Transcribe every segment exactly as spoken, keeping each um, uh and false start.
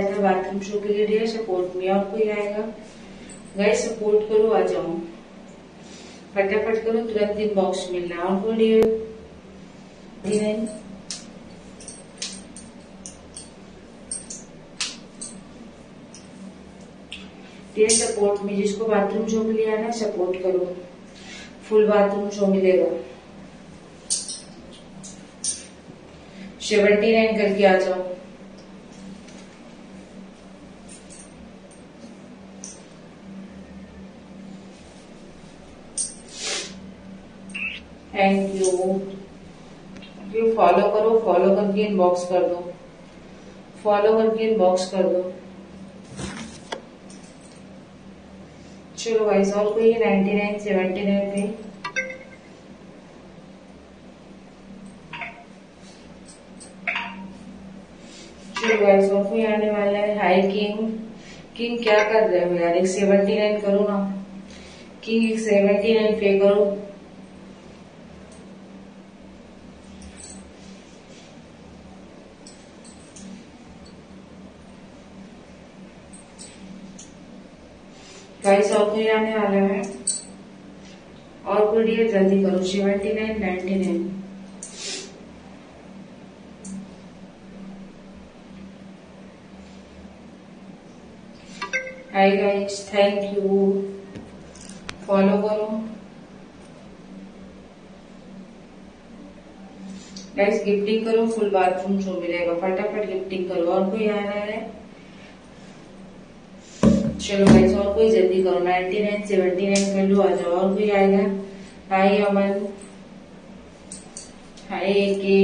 Bathroom show के लिए dear support में और कोई आएगा? गाइस सपोर्ट करो, आ जाओ फटाफट करो, तुरंत इनबॉक्स मिलना। और कोई डियर नहीं? डियर सपोर्ट में जिसको बाथरूम शो के लिए आना सपोर्ट करो, फुल बाथरूम शो मिलेगा। सेवेंटी नाइन करके आ जाओ। Thank you. ये फॉलो करो, फॉलो करके इनबॉक्स कर दो, फॉलो करके इनबॉक्स कर दो। चलो गाइस और कोई नाइन्टी नाइन सेवेंटी नाइन पे चलो गाइस और कोई आने वाला है? हाय किंग। किंग क्या कर रहे हो यार? एक सेवेंटी नाइन करो ना किंग, एक सेवेंटी नाइन पे करो। गाइस और कोई आने वाला है? और कोई डियर जल्दी करो, seventy nine ninety nine. Hi guys, thank you. Follow करो गाइस, गिफ्टिंग करो, फुल बाथरूम शो मिलेगा, फटाफट गिफ्टिंग करो। और कोई आ रहा है? चलो गाइस और कोई जल्दी करो, नाइन्टी नाइन सेवेंटी नाइन कर लो, आ जाओ। और कोई आएगा? हाय अमन, हाय के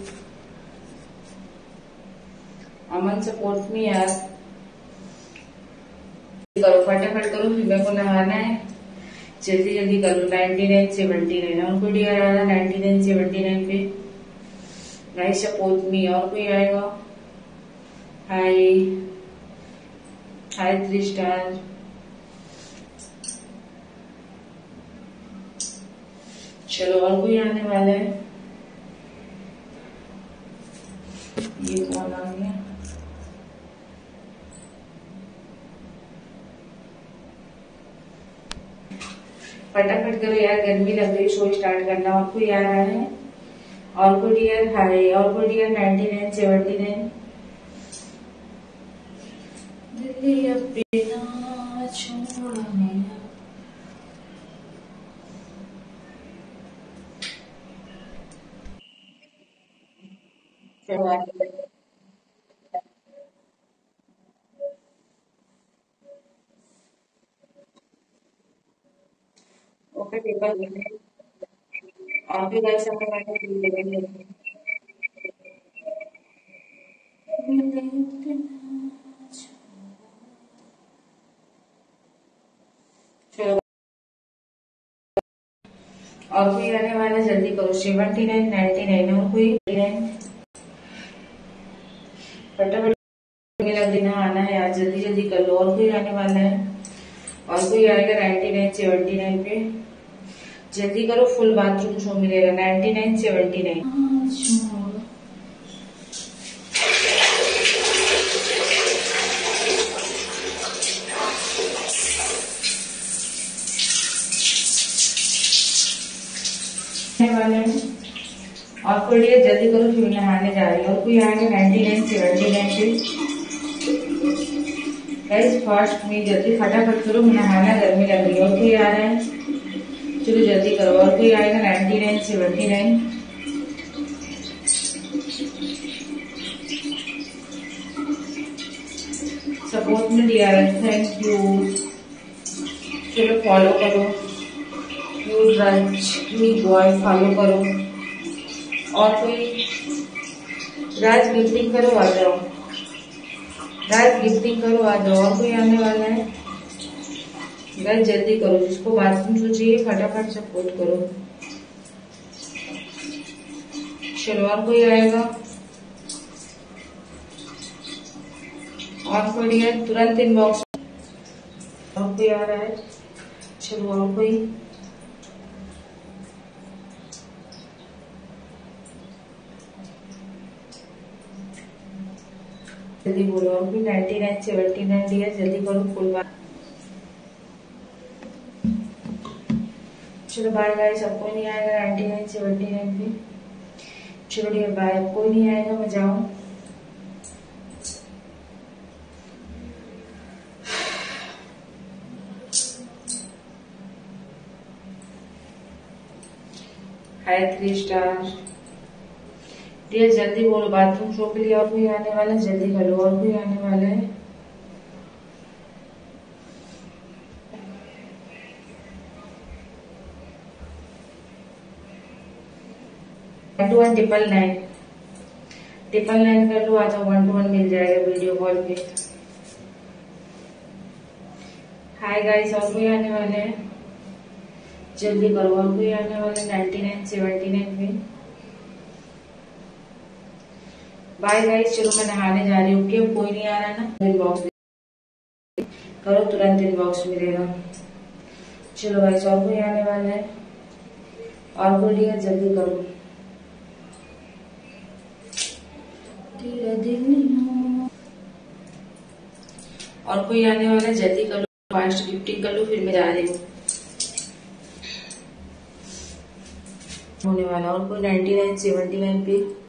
अमन सपोर्ट में यार, करो फटाफट करो, फिर मेरे को नहाना है, जल्दी जल्दी करो। Ninety nine seventy nine. और कोई डियर आ रहा है नाइन्टी नाइन सेवेंटी नाइन पे? Guys support me. और कोई आएगा? Hi hi three star. चलो और कोई आने वाला है? ये कौन आ गया? फटाफट करो यार, गर्मी लग रही, शो स्टार्ट करना। और कोई आ रहा है? और कोई डियर? हाय। और कोई dear ninety nine seventy nine? Delhi अपना छोड़ने ओके पेपर और भी गाइस हमें चलो और कोई आने वाला, जल्दी करो, सेवेंटी नाइन नाइन्टी नाइन। और कोई फटाफट लग देना, आना है आज, जल्दी जल्दी कर लो। और कोई आने वाला है? और कोई आएगा नाइन्टी नाइन सेवेंटी नाइन पे? जल्दी करो, फुल बाथरूम शो मिलेगा, नाइन्टी नाइन सेवेंटी नाइन। वाले हैं और कोई डियर जल्दी करो, फिर नहाने जा रही है। और कोई आएगा नाइन्टी नाइन सेवेंटी नाइन पे? गाइस फास्ट में जल्दी फटाफट करो, नहाना, गर्मी लग रही है। और कोई आ रहा है? चलो जल्दी करो। और कोई आएगा ninety nine seventy nine? Support में दिया है, थैंक यू। चलो फॉलो करो, you reach me boy, follow करो। और कोई? राज गिफ्टिंग करो, आ जाओ, राज गिफ्टिंग करो, आ जाओ। और कोई आने वाला है? गाइस जल्दी करो, जिसको बाथरूम शो चाहिए फटाफट सपोर्ट करो। चलो और कोई आएगा? और कोई है? तुरंत इनबॉक्स। और कोई आ रहा है? चलो और कोई? जल्दी बोलो। और भी ninety nine seventy nine dear, जल्दी करो फुल बार। चलो बाय बाय, सबको नहीं आएगा नाइन्टी नाइन सेवेंटी नाइन पे। चलो डियर बाय, कोई नहीं आएगा, मैं जाऊं। हाय थ्री स्टार डियर, जल्दी बोलो। बाथरूम शो के लिए और कोई आने वाला है, जल्दी करो। और कोई आने वाला है? One two one triple nine triple nine कर लो, आ जाओ। वन टू वन मिल जाएगा वीडियो कॉल पे। हाय गाइस, और कोई आने वाले हैं, जल्दी करो। और कोई आने वाले नाइन्टी नाइन सेवेंटी नाइन पे। बाय गाइस, चलो मैं नहाने जा रही हूँ। ओके, कोई नहीं आ रहा ना, इनबॉक्स करो, तुरंत इनबॉक्स मिलेगा। चलो गाइस, और कोई आने वाला है? और कोई डियर, जल्दी करो। तेरा दिल नहीं, और कोई आने वाला है, जल्दी कर लो। फास्ट गिफ्टिंग कर लो, फिर मैं जा रही हूँ। होने वाला और कोई नाइन्टी नाइन सेवेंटी नाइन पे।